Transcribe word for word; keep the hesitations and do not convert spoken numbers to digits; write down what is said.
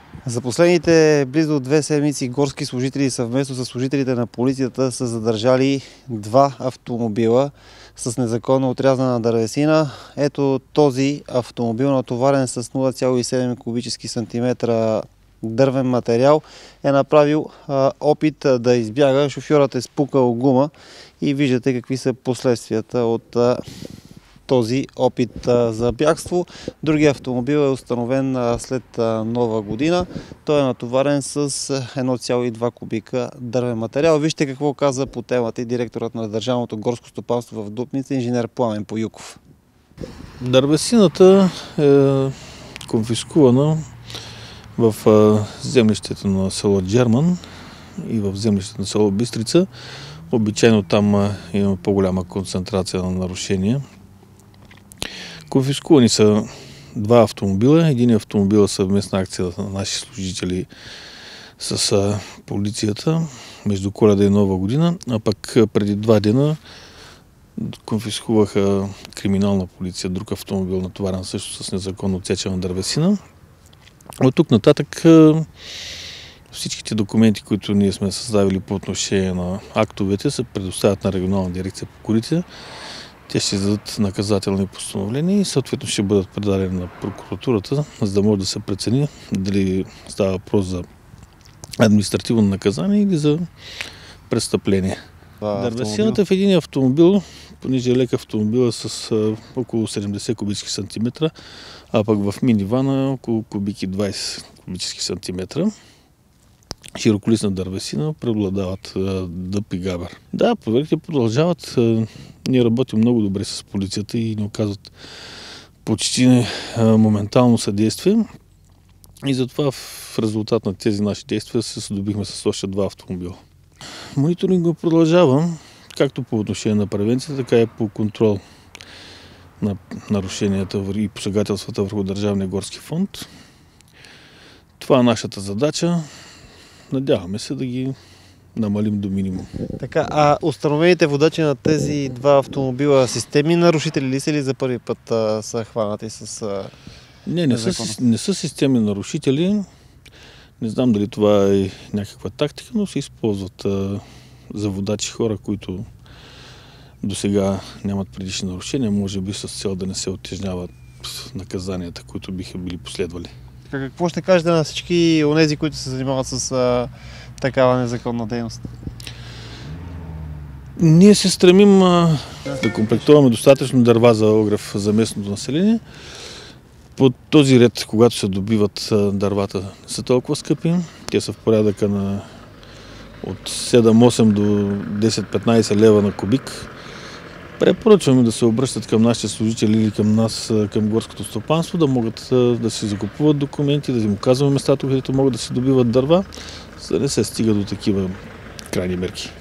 За последните близо две седмици горски служители съвместно с служителите на полицията са задържали два автомобила с незаконно отрязана дървесина. Ето този автомобил, натоварен с нула цяло и седем кубически сантиметра дървен материал, е направил а, опит а, да избяга. Шофьорът е спукал гума и виждате какви са последствията от а, този опит а, за бягство. Другият автомобил е установен а, след а, нова година. Той е натоварен с едно цяло и две кубика дървен материал. Вижте какво каза по темата и директорът на Държавното горско стопанство в Дупница, инженер Пламен Поюков. Дървесината е конфискувана в землището на село Джерман и в землището на село Бистрица. Обичайно там има по-голяма концентрация на нарушения. Конфискувани са два автомобила. Един автомобил е съвместна акция на наши служители с полицията между Коледа и Нова година, а пък преди два дена конфискуваха криминална полиция друг автомобил, натоварен също с незаконно отсечена дървесина. От тук нататък всичките документи, които ние сме съставили по отношение на актовете, се предоставят на регионална дирекция по горите. Те ще издадат наказателни постановления и съответно ще бъдат предадени на прокуратурата, за да може да се прецени дали става въпрос за административно наказание или за престъпление. Дървесината в един автомобил, понеже лек автомобил е с а, около седемдесет кубически сантиметра, а пък в минивана около кубики двайсет кубически сантиметра. Широколистна дървесина преобладават а, дъб и габър. Да, проверките продължават. А, ние работим много добре с полицията и ни оказват почти а, моментално съдействие. И затова в резултат на тези наши действия се здобихме с още два автомобила. Мониторинга продължава, както по отношение на превенцията, така и по контрол на нарушенията и посегателствата върху Държавния горски фонд. Това е нашата задача. Надяваме се да ги намалим до минимум. Така, а установените водачи на тези два автомобила системни нарушители ли са, или за първи път а, са хванати с а, Не, не са, не са системни нарушители. Не знам дали това е някаква тактика, но се използват а, за водачи хора, които до сега нямат предишни нарушения, може би с цел да не се оттежняват наказанията, които биха били последвали. Какво ще кажете на всички онези, които се занимават с а, такава незаконна дейност? Ние се стремим а, да комплектуваме достатъчно дърва за огрев за местното население. По този ред, когато се добиват дървата, не са толкова скъпи. Те са в порядъка на от седем-осем до десет-петнайсет лева на кубик. Препоръчваме да се обръщат към нашите служители или към нас, към горското стопанство, да могат да си закупуват документи, да им казваме местата, където могат да си добиват дърва, за да не се стига до такива крайни мерки.